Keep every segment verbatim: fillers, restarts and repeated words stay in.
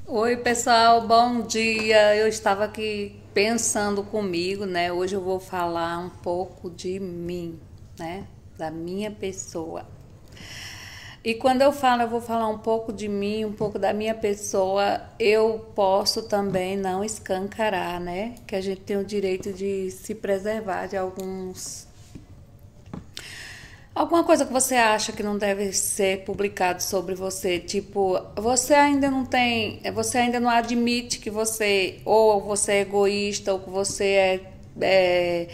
Oi, pessoal, bom dia. Eu estava aqui pensando comigo, né? Hoje eu vou falar um pouco de mim, né? Da minha pessoa. E quando eu falo, eu vou falar um pouco de mim, um pouco da minha pessoa, eu posso também não escancarar, né? Que a gente tem o direito de se preservar de alguns Alguma coisa que você acha que não deve ser publicado sobre você, tipo, você ainda não tem, você ainda não admite que você, ou você é egoísta, ou que você é, é,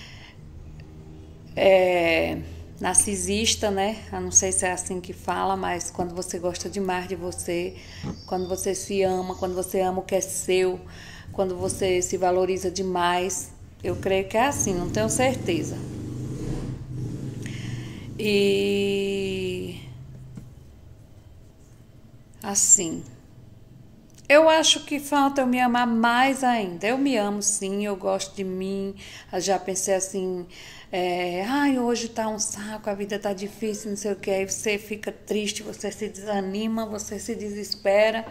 é narcisista, né? Eu não sei se é assim que fala, mas quando você gosta demais de você, quando você se ama, quando você ama o que é seu, quando você se valoriza demais, eu creio que é assim, não tenho certeza. E assim, eu acho que falta eu me amar mais ainda. Eu me amo sim, eu gosto de mim. Eu já pensei assim, é, ai, hoje tá um saco, a vida tá difícil, não sei o que. Aí você fica triste, você se desanima, você se desespera.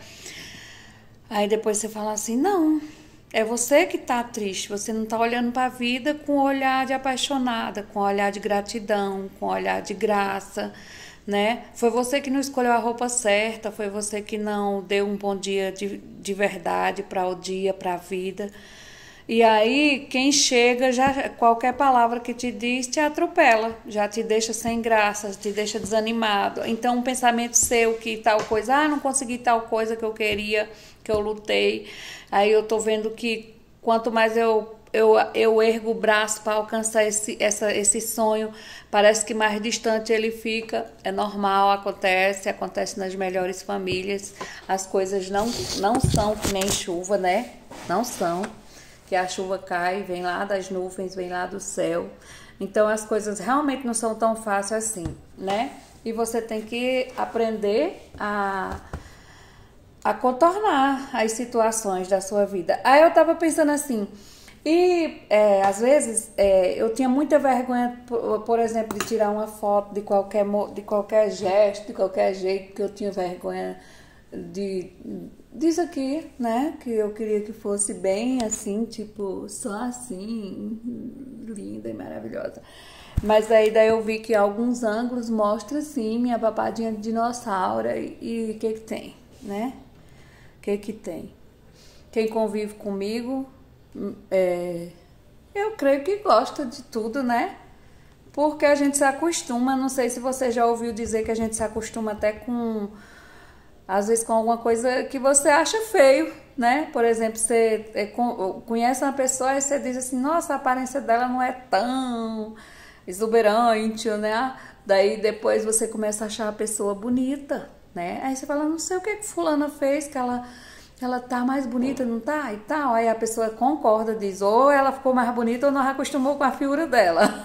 Aí depois você fala assim, não, é você que tá triste, você não tá olhando para a vida com um olhar de apaixonada, com um olhar de gratidão, com um olhar de graça, né? Foi você que não escolheu a roupa certa, foi você que não deu um bom dia de, de verdade para o dia, para a vida. E aí, quem chega, já qualquer palavra que te diz te atropela, já te deixa sem graça, te deixa desanimado. Então, um pensamento seu que tal coisa, ah, não consegui tal coisa que eu queria, que eu lutei. Aí eu tô vendo que quanto mais eu eu, eu ergo o braço para alcançar esse, essa, esse sonho, parece que mais distante ele fica. É normal, acontece, acontece nas melhores famílias. As coisas não, não são que nem chuva, né? Não são. Que a chuva cai, vem lá das nuvens, vem lá do céu. Então as coisas realmente não são tão fáceis assim, né? E você tem que aprender a, a contornar as situações da sua vida. Aí eu tava pensando assim, e é, às vezes é, eu tinha muita vergonha, por, por exemplo, de tirar uma foto de qualquer, de qualquer gesto, de qualquer jeito, que eu tinha vergonha de disso aqui, né? Que eu queria que fosse bem assim, tipo, só assim, linda e maravilhosa. Mas aí daí eu vi que alguns ângulos mostram sim minha babadinha de dinossauro e o que que tem, né? O que que tem? Quem convive comigo, é, eu creio que gosta de tudo, né? Porque a gente se acostuma, não sei se você já ouviu dizer que a gente se acostuma até com às vezes com alguma coisa que você acha feio, né? Por exemplo, você conhece uma pessoa e você diz assim, nossa, a aparência dela não é tão exuberante, né? Daí depois você começa a achar a pessoa bonita, né? Aí você fala, não sei o que que fulana fez, que ela, ela tá mais bonita, não tá? E tal. Aí a pessoa concorda, diz, ou ela ficou mais bonita ou não acostumou com a figura dela.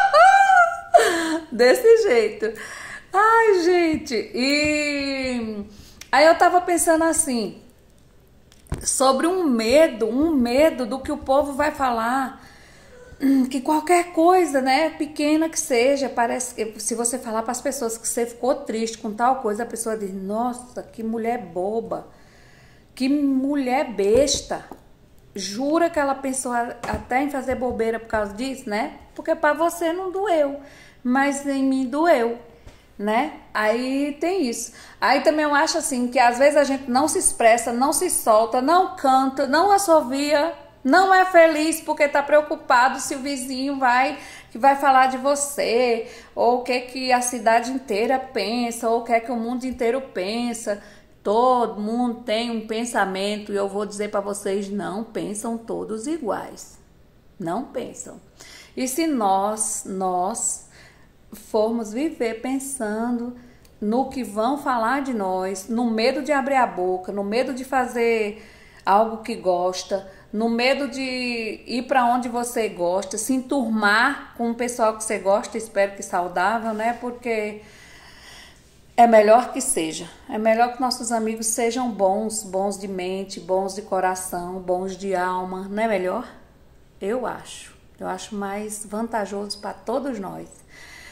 Desse jeito. Ai, gente, e aí eu tava pensando assim, sobre um medo, um medo do que o povo vai falar, que qualquer coisa, né, pequena que seja, parece que se você falar para as pessoas que você ficou triste com tal coisa, a pessoa diz, nossa, que mulher boba, que mulher besta. Jura que ela pensou até em fazer bobeira por causa disso, né? Porque para você não doeu, mas em mim doeu, né? Aí tem isso. Aí também eu acho assim que às vezes a gente não se expressa, não se solta, não canta, não assovia, não é feliz porque tá preocupado se o vizinho vai que vai falar de você, ou o que que a cidade inteira pensa, ou o que é que o mundo inteiro pensa. Todo mundo tem um pensamento e eu vou dizer para vocês, não pensam todos iguais. Não pensam. E se nós, nós formos viver pensando no que vão falar de nós, no medo de abrir a boca, no medo de fazer algo que gosta, no medo de ir para onde você gosta, se enturmar com o pessoal que você gosta, espero que saudável, né? Porque é melhor que seja. É melhor que nossos amigos sejam bons, bons de mente, bons de coração, bons de alma. Não é melhor? Eu acho. Eu acho mais vantajoso para todos nós.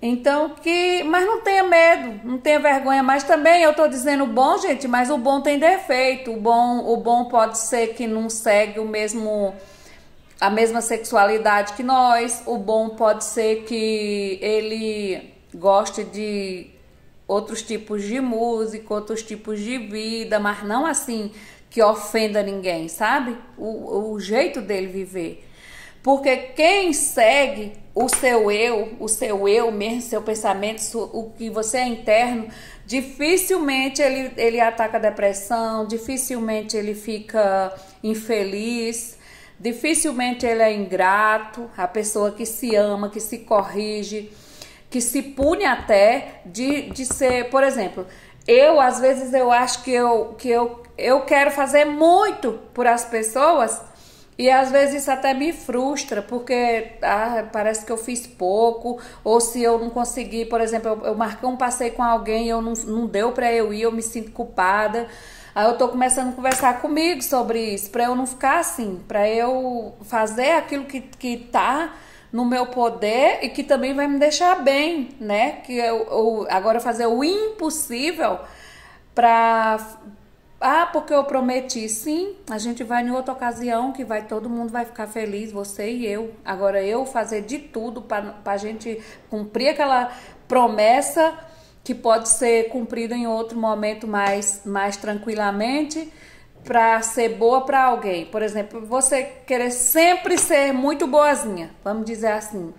Então, que, mas não tenha medo, não tenha vergonha, mas também eu tô dizendo bom, gente, mas o bom tem defeito, o bom, o bom pode ser que não segue o mesmo, a mesma sexualidade que nós, o bom pode ser que ele goste de outros tipos de música, outros tipos de vida, mas não assim que ofenda ninguém, sabe? O, o jeito dele viver. Porque quem segue o seu eu, o seu eu mesmo, seu pensamento, o que você é interno, dificilmente ele, ele ataca a depressão, dificilmente ele fica infeliz, dificilmente ele é ingrato, a pessoa que se ama, que se corrige, que se pune até de, de ser, por exemplo, eu às vezes eu acho que eu, que eu, eu quero fazer muito por as pessoas e às vezes isso até me frustra, porque ah, parece que eu fiz pouco, ou se eu não consegui, por exemplo, eu, eu marquei um passeio com alguém e eu não, não deu para eu ir, eu me sinto culpada. Aí eu tô começando a conversar comigo sobre isso, para eu não ficar assim, para eu fazer aquilo que, que tá no meu poder e que também vai me deixar bem, né? Que eu, eu agora fazer o impossível para ah, porque eu prometi, sim, a gente vai em outra ocasião que vai todo mundo vai ficar feliz, você e eu. Agora eu fazer de tudo para a gente cumprir aquela promessa que pode ser cumprida em outro momento mais, mais tranquilamente, para ser boa para alguém. Por exemplo, você querer sempre ser muito boazinha, vamos dizer assim,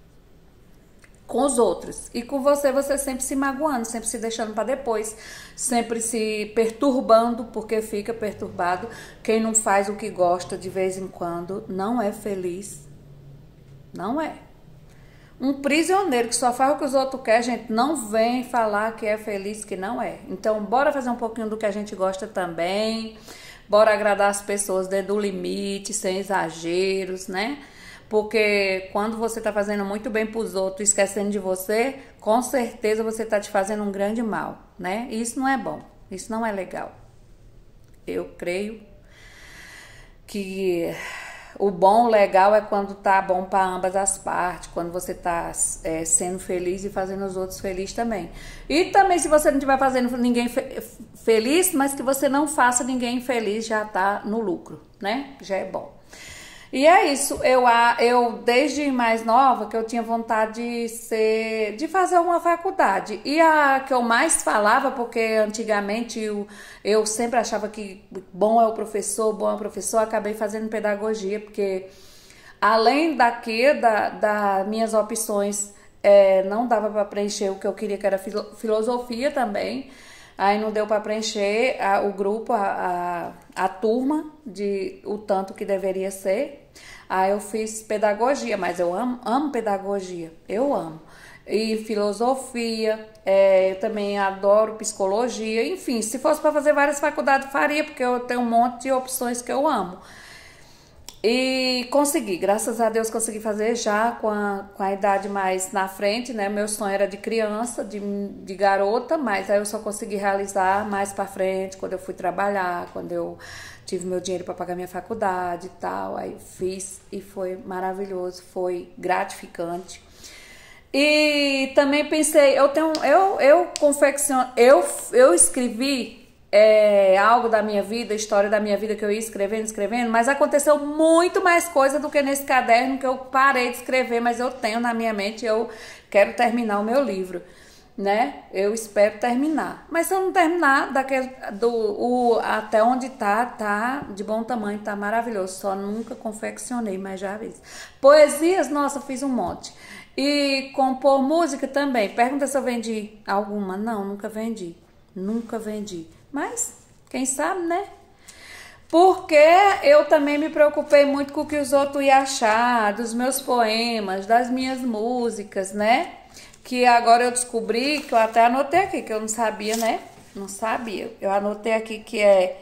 com os outros. E com você, você sempre se magoando, sempre se deixando para depois, sempre se perturbando, porque fica perturbado. Quem não faz o que gosta de vez em quando não é feliz. Não é. Um prisioneiro que só faz o que os outros querem, gente, não vem falar que é feliz, que não é. Então, bora fazer um pouquinho do que a gente gosta também. Bora agradar as pessoas dentro do limite, sem exageros, né? Porque quando você tá fazendo muito bem pros outros, esquecendo de você, com certeza você tá te fazendo um grande mal, né? E isso não é bom, isso não é legal. Eu creio que o bom, o legal é quando tá bom para ambas as partes, quando você tá é, sendo feliz e fazendo os outros felizes também. E também se você não estiver fazendo ninguém fe feliz, mas que você não faça ninguém feliz, já tá no lucro, né? Já é bom. E é isso, eu, eu desde mais nova que eu tinha vontade de ser, de fazer uma faculdade. E a que eu mais falava, porque antigamente eu, eu sempre achava que bom é o professor, bom é o professor, acabei fazendo pedagogia, porque além daqui, da, das minhas opções, é, não dava para preencher o que eu queria, que era filo, filosofia também. Aí não deu para preencher a, o grupo, a, a, a turma, de o tanto que deveria ser. Aí eu fiz pedagogia, mas eu amo, amo pedagogia, eu amo. E filosofia, é, eu também adoro psicologia, enfim, se fosse para fazer várias faculdades, faria, porque eu tenho um monte de opções que eu amo. E consegui, graças a Deus consegui fazer já com a, com a idade mais na frente, né? Meu sonho era de criança, de, de garota, mas aí eu só consegui realizar mais pra frente, quando eu fui trabalhar, quando eu tive meu dinheiro para pagar minha faculdade e tal. Aí fiz e foi maravilhoso, foi gratificante. E também pensei, eu tenho, eu, eu confecciono, eu, eu escrevi É, algo da minha vida, história da minha vida que eu ia escrevendo, escrevendo, mas aconteceu muito mais coisa do que nesse caderno que eu parei de escrever, mas eu tenho na minha mente, eu quero terminar o meu livro, né? Eu espero terminar. Mas se eu não terminar, daquele, do, o, até onde tá, tá de bom tamanho, tá maravilhoso. Só nunca confeccionei, mas já vi. Poesias, nossa, fiz um monte. E compor música também. Pergunta se eu vendi alguma. Não, nunca vendi. Nunca vendi. Mas, quem sabe, né? Porque eu também me preocupei muito com o que os outros iam achar dos meus poemas, das minhas músicas, né? Que agora eu descobri, que eu até anotei aqui, que eu não sabia, né? Não sabia. Eu anotei aqui que é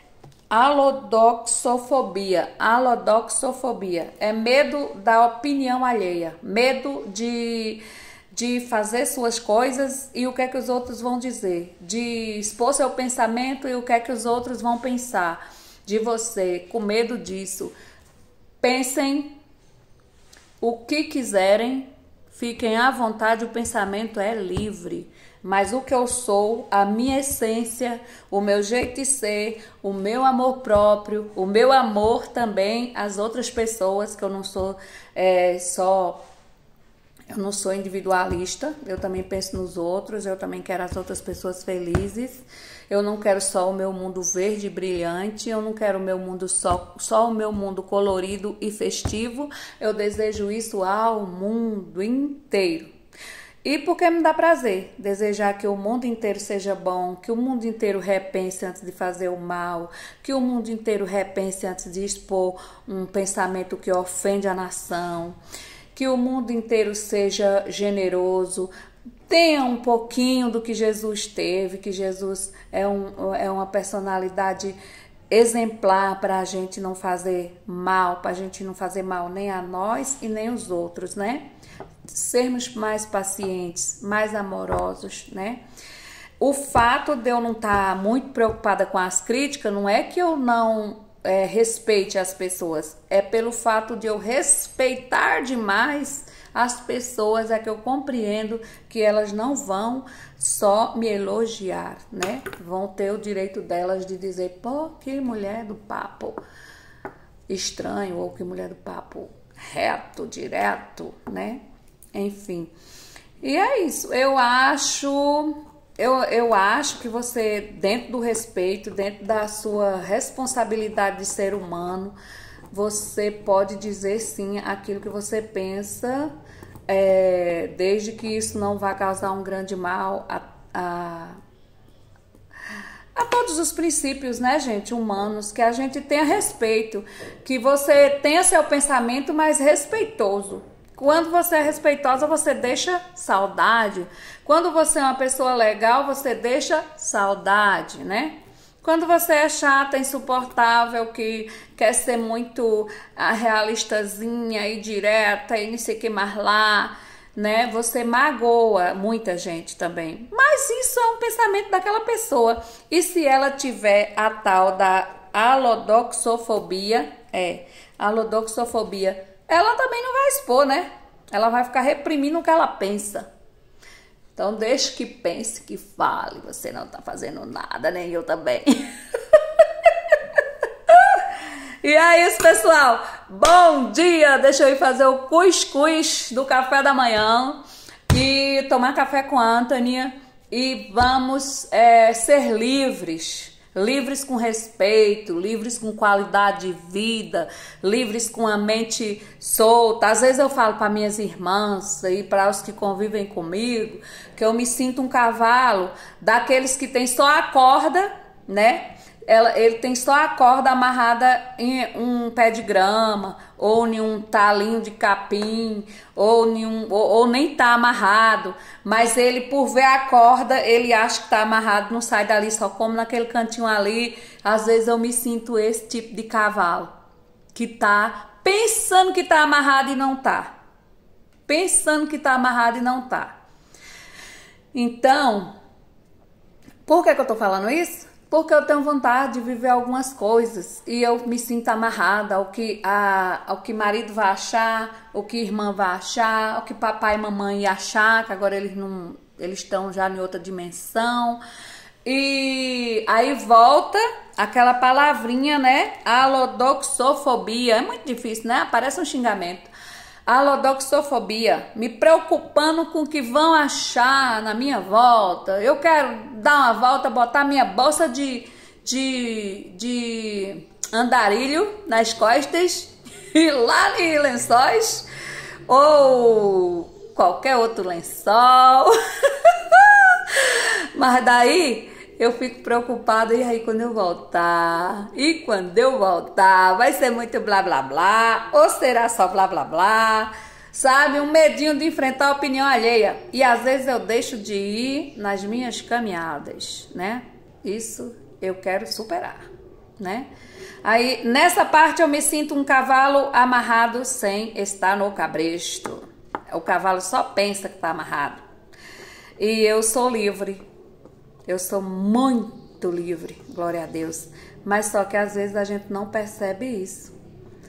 alodoxofobia. Alodoxofobia. É medo da opinião alheia. Medo de... de fazer suas coisas e o que é que os outros vão dizer, de expor seu pensamento e o que é que os outros vão pensar de você, com medo disso. Pensem o que quiserem, Fiquem à vontade, o pensamento é livre. Mas o que eu sou, a minha essência, o meu jeito de ser, o meu amor próprio, o meu amor também às outras pessoas, que eu não sou é, só... Eu não sou individualista, eu também penso nos outros, eu também quero as outras pessoas felizes. Eu não quero só o meu mundo verde e brilhante, eu não quero o meu mundo só, só o meu mundo colorido e festivo. Eu desejo isso ao mundo inteiro. E porque me dá prazer desejar que o mundo inteiro seja bom, que o mundo inteiro repense antes de fazer o mal, que o mundo inteiro repense antes de expor um pensamento que ofende a nação, que o mundo inteiro seja generoso, tenha um pouquinho do que Jesus teve, que Jesus é, um, é uma personalidade exemplar para a gente não fazer mal, para a gente não fazer mal nem a nós e nem os outros, né? Sermos mais pacientes, mais amorosos, né? O fato de eu não estar muito preocupada com as críticas não é que eu não É, respeite as pessoas, é pelo fato de eu respeitar demais as pessoas, é que eu compreendo que elas não vão só me elogiar, né? Vão ter o direito delas de dizer, pô, que mulher do papo estranho, ou que mulher do papo reto, direto, né? Enfim, e é isso, eu acho... Eu, eu acho que você, dentro do respeito, dentro da sua responsabilidade de ser humano, você pode dizer sim aquilo que você pensa, é, desde que isso não vá causar um grande mal a, a, a todos os princípios, né, gente, humanos, que a gente tenha respeito, que você tenha seu pensamento mais respeitoso. Quando você é respeitosa, você deixa saudade. Quando você é uma pessoa legal, você deixa saudade, né? Quando você é chata, insuportável, que quer ser muito a realistazinha e direta e não sei o que mais lá, né? Você magoa muita gente também. Mas isso é um pensamento daquela pessoa. E se ela tiver a tal da alodoxofobia, é, alodoxofobia, ela também não vai expor, né? Ela vai ficar reprimindo o que ela pensa. Então, deixa que pense, que fale. Você não tá fazendo nada, nem eu também. E é isso, pessoal. Bom dia! Deixa eu ir fazer o cuscuz do café da manhã. E tomar café com a Anthony. E vamos é, ser livres. Livres com respeito, livres com qualidade de vida, livres com a mente solta. Às vezes eu falo para minhas irmãs e para os que convivem comigo que eu me sinto um cavalo daqueles que tem só a corda, né? Ela, ele tem só a corda amarrada em um pé de grama, ou em um talinho de capim, ou, em um, ou, ou nem tá amarrado, mas ele, por ver a corda, ele acha que tá amarrado, não sai dali, só come naquele cantinho ali. Às vezes eu me sinto esse tipo de cavalo, que tá pensando que tá amarrado e não tá. Pensando que tá amarrado e não tá. Então, por que que eu tô falando isso? Porque eu tenho vontade de viver algumas coisas e eu me sinto amarrada ao que, a, ao que marido vai achar, o que irmã vai achar, o que papai e mamãe ia achar, que agora eles não, eles estão já em outra dimensão. E aí volta aquela palavrinha, né? Alodoxofobia. É muito difícil, né? Parece um xingamento. Alodoxofobia, me preocupando com o que vão achar na minha volta. Eu quero dar uma volta, botar minha bolsa de, de, de andarilho nas costas e lá em Lençóis ou qualquer outro lençol. Mas daí eu fico preocupada, e aí quando eu voltar? E quando eu voltar? Vai ser muito blá blá blá? Ou será só blá blá blá? Sabe, um medinho de enfrentar a opinião alheia. E às vezes eu deixo de ir nas minhas caminhadas, né? Isso eu quero superar, né? Aí nessa parte eu me sinto um cavalo amarrado sem estar no cabresto. O cavalo só pensa que está amarrado. E eu sou livre. Eu sou muito livre, glória a Deus. Mas só que às vezes a gente não percebe isso.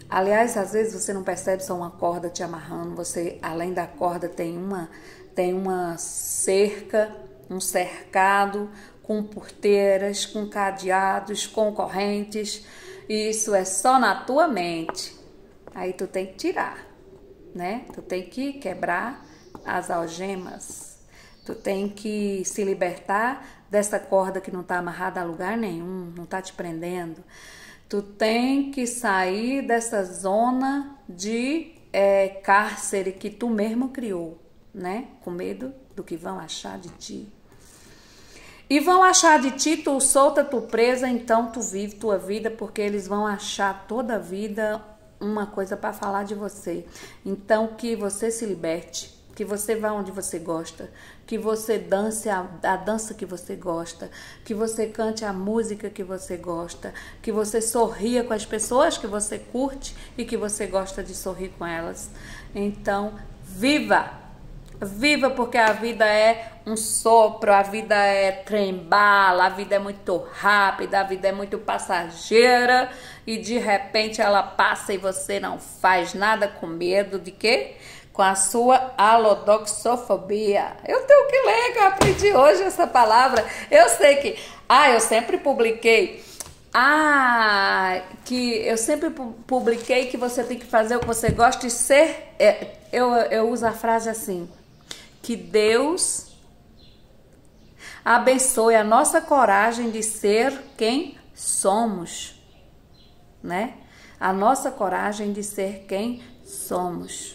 Aliás, às vezes você não percebe só uma corda te amarrando, você, além da corda, tem uma, tem uma cerca, um cercado com porteiras, com cadeados, com correntes, e isso é só na tua mente. Aí tu tem que tirar, né? Tu tem que quebrar as algemas, tu tem que se libertar dessa corda que não está amarrada a lugar nenhum, não está te prendendo. Tu tem que sair dessa zona de é, cárcere que tu mesmo criou, né? Com medo do que vão achar de ti. E vão achar de ti, tu solta, tu presa, então tu vive tua vida, porque eles vão achar toda a vida uma coisa para falar de você. Então que você se liberte, que você vá onde você gosta, que você dance a, a dança que você gosta, que você cante a música que você gosta, que você sorria com as pessoas que você curte e que você gosta de sorrir com elas. Então, viva! Viva, porque a vida é um sopro, a vida é trem-bala, a vida é muito rápida, a vida é muito passageira e de repente ela passa e você não faz nada com medo de quê? Com a sua alodoxofobia. Eu tenho que ler, que eu aprendi hoje essa palavra. Eu sei que... Ah, eu sempre publiquei... Ah, que eu sempre publiquei que você tem que fazer o que você gosta de ser... É, eu, eu uso a frase assim... Que Deus abençoe a nossa coragem de ser quem somos, né? A nossa coragem de ser quem somos.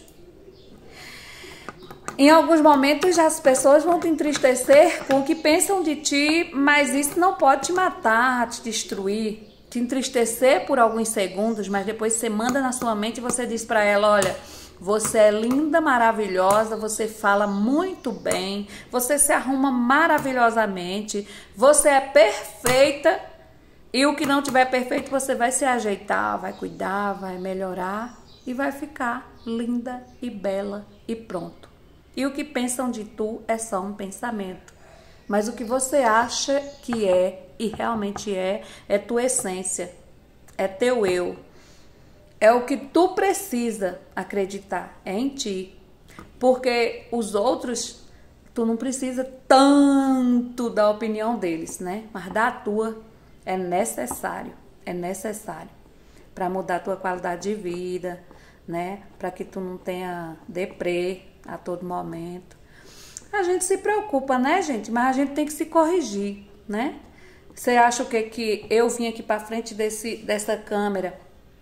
Em alguns momentos as pessoas vão te entristecer com o que pensam de ti, mas isso não pode te matar, te destruir, te entristecer por alguns segundos, mas depois você manda na sua mente e você diz para ela, olha, você é linda, maravilhosa, você fala muito bem, você se arruma maravilhosamente, você é perfeita e o que não tiver perfeito você vai se ajeitar, vai cuidar, vai melhorar e vai ficar linda e bela e pronto. E o que pensam de tu é só um pensamento, mas o que você acha que é e realmente é, é tua essência, é teu eu. É o que tu precisa acreditar, é em ti. Porque os outros, tu não precisa tanto da opinião deles, né? Mas da tua é necessário, é necessário para mudar a tua qualidade de vida, né? Para que tu não tenha deprê a todo momento. A gente se preocupa, né, gente? Mas a gente tem que se corrigir, né? Você acha o que que eu vim aqui para frente desse, dessa câmera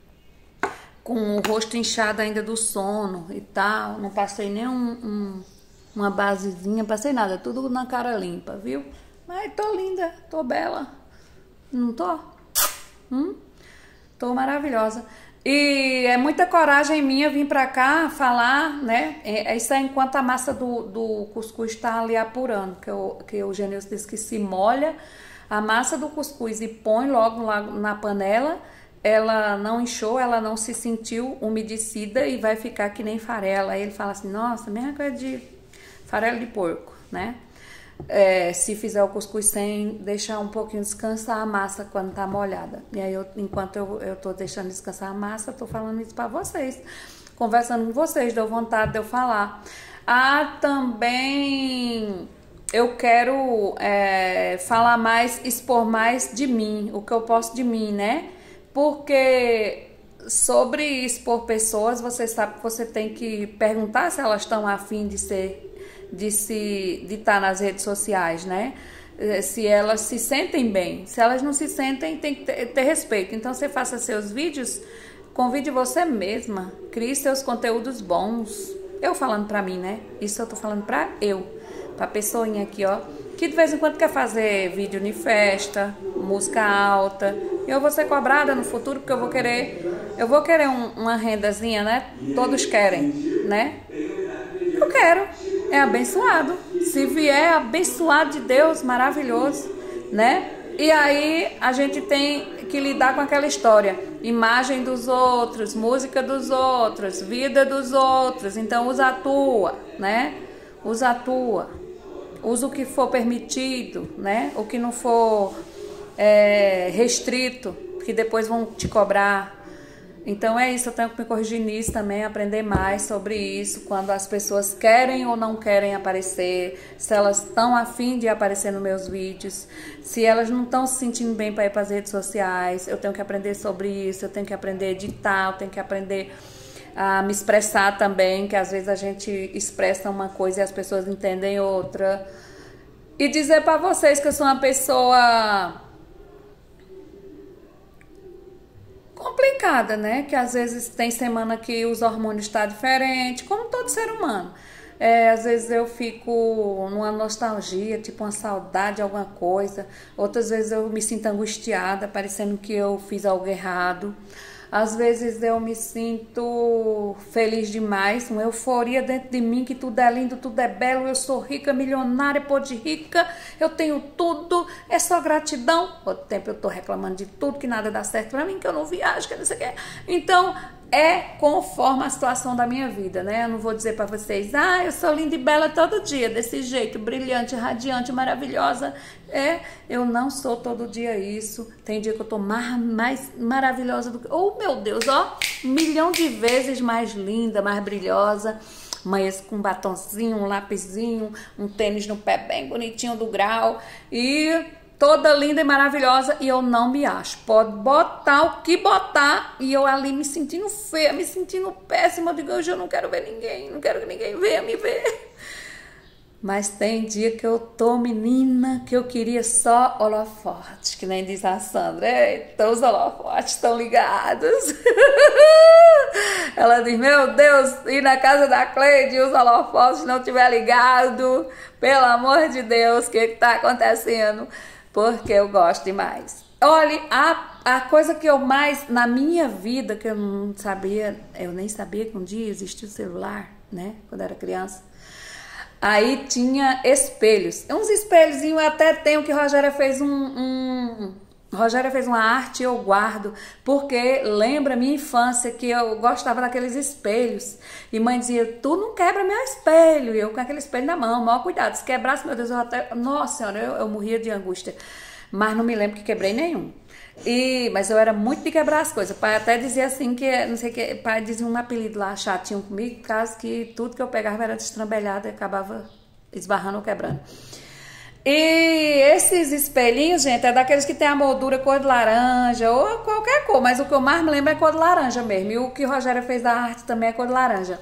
com o rosto inchado ainda do sono e tal, não passei nem um, um, uma basezinha, passei nada, tudo na cara limpa, viu? Mas tô linda, tô bela, não tô? Hum? Tô maravilhosa. E é muita coragem minha vir pra cá falar, né? É, isso é enquanto a massa do, do cuscuz tá ali apurando, que, eu, que o Genilson disse que se molha a massa do cuscuz e põe logo lá na panela, ela não inchou, ela não se sentiu umedecida e vai ficar que nem farela. Aí ele fala assim, nossa, mesma coisa de farela de porco, né? É, se fizer o cuscuz sem deixar um pouquinho descansar a massa quando tá molhada. E aí, eu, enquanto eu, eu tô deixando descansar a massa, tô falando isso pra vocês. Conversando com vocês, deu vontade de eu falar. Ah, também... Eu quero é, falar mais, expor mais de mim, o que eu posso de mim, né? Porque sobre expor pessoas, você sabe que você tem que perguntar se elas estão a fim de ser, de se, de estar nas redes sociais, né? Se elas se sentem bem. Se elas não se sentem, tem que ter, ter respeito. Então, você faça seus vídeos, convide você mesma, crie seus conteúdos bons. Eu falando pra mim, né? Isso eu tô falando pra eu, pra pessoinha aqui, ó, que de vez em quando quer fazer vídeo em festa, música alta. Eu vou ser cobrada no futuro porque eu vou querer, eu vou querer um, uma rendazinha, né? Todos querem, né? Eu quero, é abençoado. Se vier abençoado de Deus, maravilhoso, né? E aí a gente tem que lidar com aquela história, imagem dos outros, música dos outros, vida dos outros. Então usa a tua, né? Usa a tua. Usa o que for permitido, né? O que não for é, restrito, que depois vão te cobrar. Então é isso, eu tenho que me corrigir nisso também, aprender mais sobre isso, quando as pessoas querem ou não querem aparecer, se elas estão afim de aparecer nos meus vídeos, se elas não estão se sentindo bem para ir para as redes sociais, eu tenho que aprender sobre isso, eu tenho que aprender a editar, eu tenho que aprender a me expressar também, que às vezes a gente expressa uma coisa e as pessoas entendem outra. E dizer para vocês que eu sou uma pessoa complicada, né? Que às vezes tem semana que os hormônios estão diferentes, como todo ser humano. É, às vezes eu fico numa nostalgia, tipo uma saudade de alguma coisa. Outras vezes eu me sinto angustiada, parecendo que eu fiz algo errado. Às vezes eu me sinto feliz demais, uma euforia dentro de mim, que tudo é lindo, tudo é belo, eu sou rica, milionária, pô de rica, eu tenho tudo, é só gratidão. Outro tempo eu tô reclamando de tudo, que nada dá certo pra mim, que eu não viajo, que não sei o que. Então, é conforme a situação da minha vida, né? Eu não vou dizer pra vocês, ah, eu sou linda e bela todo dia, desse jeito, brilhante, radiante, maravilhosa. É, eu não sou todo dia isso. Tem dia que eu tô mais, mais maravilhosa do que... Oh, meu Deus, ó, um milhão de vezes mais linda, mais brilhosa. Mas com um batonzinho, um lapisinho, um tênis no pé bem bonitinho do grau. E toda linda e maravilhosa, e eu não me acho. Pode botar o que botar, e eu ali me sentindo feia, me sentindo péssima. Eu digo, hoje eu não quero ver ninguém, não quero que ninguém venha me ver. Mas tem dia que eu tô, menina, que eu queria só holofote, que nem diz a Sandra. Eita, os holofotes estão ligados. Ela diz, meu Deus, e na casa da Cleide os holofotes não tiver ligado, pelo amor de Deus, o que que tá acontecendo? Porque eu gosto demais. Olha, a, a coisa que eu mais, na minha vida, que eu não sabia, eu nem sabia que um dia existia o celular, né, quando era criança. Aí tinha espelhos. Uns espelhozinhos eu até tenho, que Rogéria fez um, um... Rogéria fez uma arte, eu guardo, porque lembra minha infância, que eu gostava daqueles espelhos. E mãe dizia, tu não quebra meu espelho. E eu com aquele espelho na mão, maior cuidado. Se quebrasse, meu Deus, eu até... Nossa Senhora, eu, eu morria de angústia. Mas não me lembro que quebrei nenhum. E, mas eu era muito de quebrar as coisas. O pai até dizia assim que, não sei o que, o pai dizia um apelido lá, chatinho comigo, por causa que tudo que eu pegava era destrambelhado e acabava esbarrando ou quebrando. E esses espelhinhos, gente, é daqueles que tem a moldura cor de laranja ou qualquer cor, mas o que eu mais me lembro é cor de laranja mesmo. E o que Rogéria fez da arte também é cor de laranja.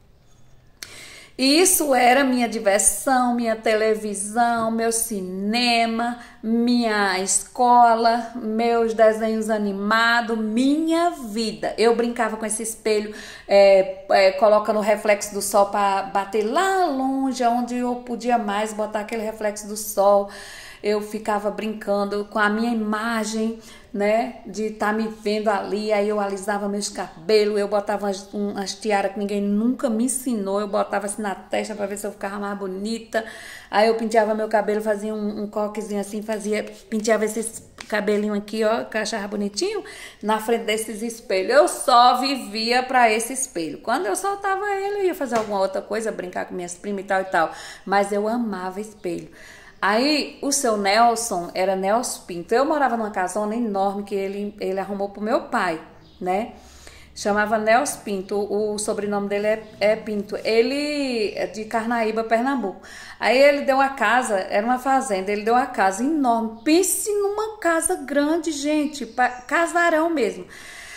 E isso era minha diversão, minha televisão, meu cinema, minha escola, meus desenhos animados, minha vida. Eu brincava com esse espelho, é, é, colocando o reflexo do sol para bater lá longe, onde eu podia mais botar aquele reflexo do sol. Eu ficava brincando com a minha imagem, né, de estar tá me vendo ali. Aí eu alisava meus cabelos, eu botava umas, umas tiaras que ninguém nunca me ensinou, eu botava assim na testa para ver se eu ficava mais bonita. Aí eu penteava meu cabelo, fazia um, um coquezinho assim, fazia, penteava esses cabelinho aqui, ó, que eu achava bonitinho, na frente desses espelhos. Eu só vivia para esse espelho. Quando eu soltava ele, eu ia fazer alguma outra coisa, brincar com minhas primas e tal e tal, mas eu amava espelho. Aí, o seu Nelson era Nelson Pinto. Eu morava numa casona enorme que ele, ele arrumou pro meu pai, né? Chamava Nelson Pinto, o sobrenome dele é, é Pinto. Ele é de Carnaíba, Pernambuco. Aí ele deu uma casa, era uma fazenda, ele deu uma casa enorme. Pense numa casa grande, gente, casarão mesmo.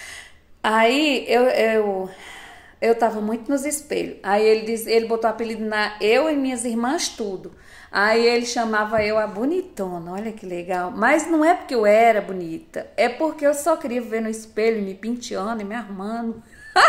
Aí, eu... eu Eu tava muito nos espelhos. Aí ele, diz, ele botou apelido na eu e minhas irmãs tudo. Aí ele chamava eu a bonitona, olha que legal. Mas não é porque eu era bonita, é porque eu só queria ver no espelho, me penteando e me arrumando.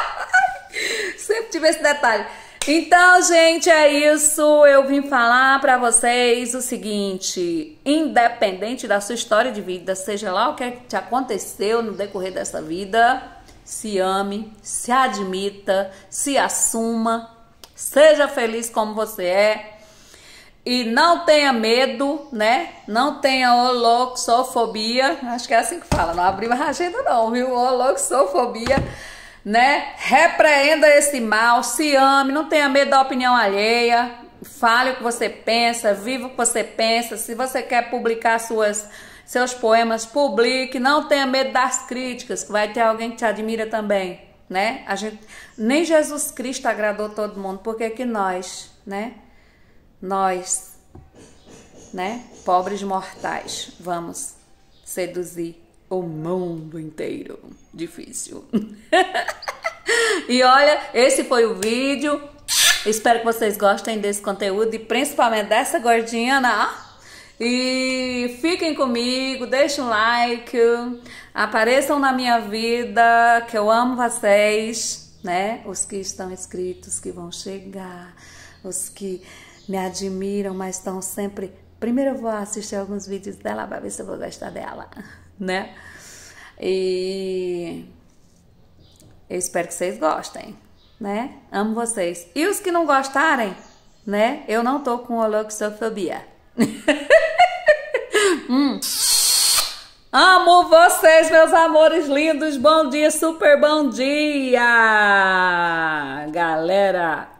Sempre tive esse detalhe. Então, gente, é isso. Eu vim falar pra vocês o seguinte: independente da sua história de vida, seja lá o que te aconteceu no decorrer dessa vida, se ame, se admita, se assuma, seja feliz como você é e não tenha medo, né? Não tenha holoxofobia, acho que é assim que fala, não abriu a agenda não, viu? Holoxofobia, né? Repreenda esse mal, se ame, não tenha medo da opinião alheia, fale o que você pensa, viva o que você pensa. Se você quer publicar suas seus poemas, publique, não tenha medo das críticas, que vai ter alguém que te admira também, né? A gente, nem Jesus Cristo agradou todo mundo, porque que nós, né? Nós, né? Pobres mortais, vamos seduzir o mundo inteiro. Difícil. E olha, esse foi o vídeo. Espero que vocês gostem desse conteúdo e principalmente dessa gordinha, né? E fiquem comigo, deixem um like, apareçam na minha vida, que eu amo vocês, né? Os que estão inscritos, que vão chegar, os que me admiram, mas estão sempre... Primeiro eu vou assistir alguns vídeos dela para ver se eu vou gostar dela, né? E eu espero que vocês gostem, né? Amo vocês. E os que não gostarem, né? Eu não tô com holoxofobia. hum. Amo vocês, meus amores lindos. Bom dia, super bom dia, galera.